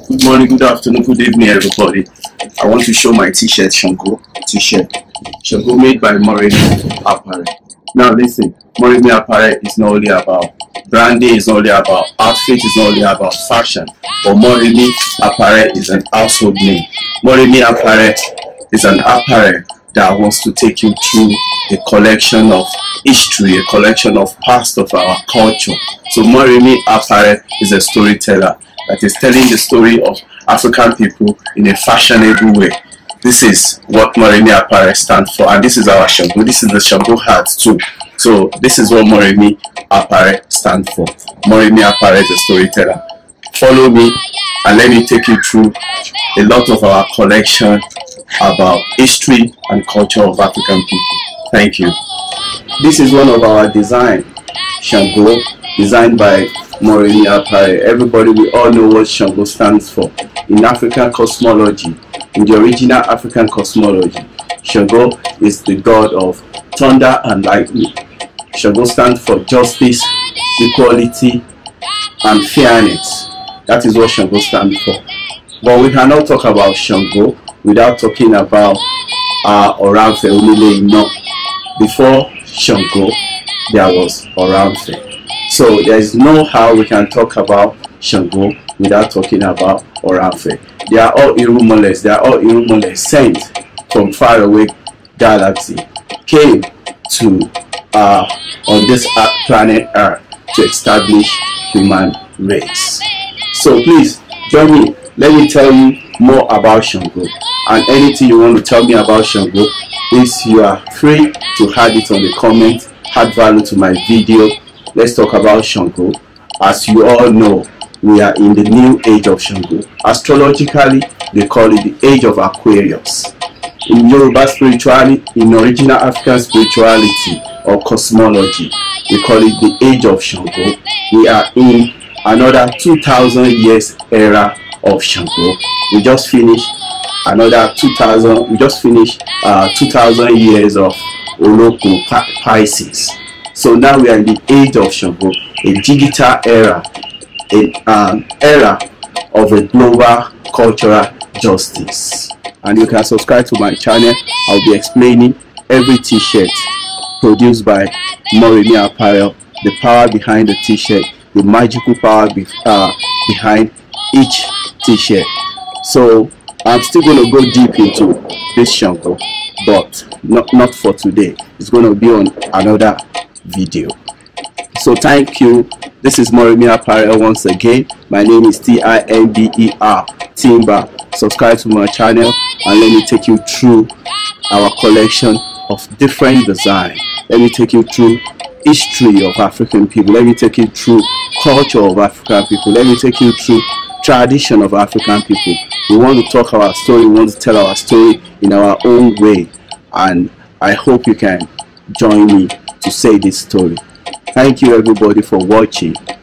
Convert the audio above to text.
Good morning, good afternoon, good evening, everybody. I want to show my t-shirt, Shango t-shirt. Shango made by Moremi Apparel. Now listen, Moremi Apparel is not only about branding, it's not only about outfit, it's not only about fashion, but Moremi Apparel is an household name. Moremi Apparel is an apparel that wants to take you through a collection of history, a collection of past of our culture. So Moremi Apparel is a storyteller that is telling the story of African people in a fashionable way. This is what Moremi Apparel stands for, and this is our Shango. This is the Shango hat too. So this is what Moremi Apparel stands for. Moremi Apparel is a storyteller. Follow me and let me take you through a lot of our collection about history and culture of African people. Thank you. This is one of our design, Shango, designed by Moremi Apparel. Everybody, we all know what Shango stands for. In African cosmology, in the original African cosmology, Shango is the god of thunder and lightning. Shango stands for justice, equality, and fairness. That is what Shango stands for. But we cannot talk about Shango without talking about Oramfe Omile. Before Shango, there was Oramfe. So there is no how we can talk about Shango without talking about Oramfe. They are all Irumoles. They are all Irumoles sent from far away galaxy, came to on this planet Earth to establish human race. So please join me. Let me tell you more about Shango, and anything you want to tell me about Shango, please, you are free to add it on the comment, add value to my video. Let's talk about Shango. As you all know, we are in the new age of Shango. Astrologically, they call it the age of Aquarius. In Yoruba spirituality, in original African spirituality or cosmology, we call it the age of Shango. We are in another 2000 years era of Shango. We just finished another 2000. We just finished 2000 years of Oloko Pisces. So now we are in the age of Shango, a digital era, an era of a global cultural justice. And you can subscribe to my channel. I'll be explaining every t-shirt produced by Moremi Apparel, the power behind the t-shirt, the magical power behind each t-shirt. So I'm still going to go deep into this Shango, but not for today. It's going to be on another video. So thank you. This is Moremi Apparel once again. My name is Timber Timber. Subscribe to my channel and let me take you through our collection of different design. Let me take you through history of African people. Let me take you through culture of African people. Let me take you through tradition of African people. We want to talk our story. We want to tell our story in our own way, and I hope you can join me to say this story. Thank you everybody for watching.